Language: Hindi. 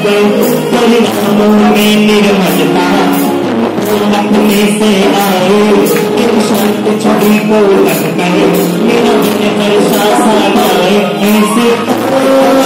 गए परिणामों में निर्मलता अपने से आए इन शांत छवि को लग गए मेरा मन हर सा समाए ऐसे